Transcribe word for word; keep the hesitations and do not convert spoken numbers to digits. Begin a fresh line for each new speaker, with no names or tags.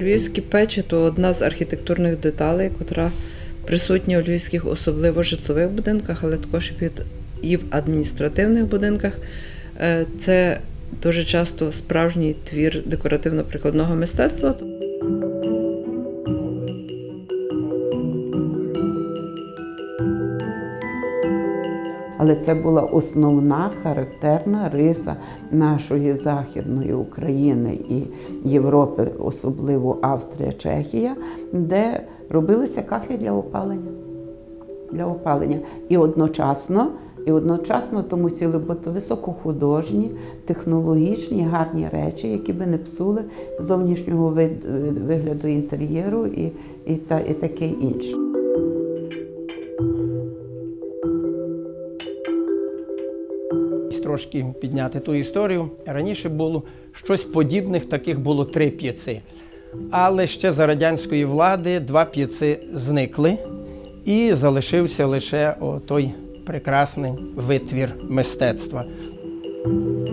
Львівські печі – то одна з архітектурних деталей, яка присутня у львівських, особливо житлових будинках, але також і в адміністративних будинках. Це дуже часто справжній твір декоративно-прикладного мистецтва.
Але це була основна характерна риса нашої Західної України і Європи, особливо Австрія, Чехія, де робилися кахлі для опалення. Для опалення. І одночасно, і одночасно то мусили бути високохудожні, технологічні, гарні речі, які би не псули зовнішнього вигляду інтер'єру і, і, та, і таке інше.
Трошки підняти ту історію. Раніше було щось подібних, таких було три п'єци. Але ще за радянської влади два п'єци зникли і залишився лише той прекрасний витвір мистецтва.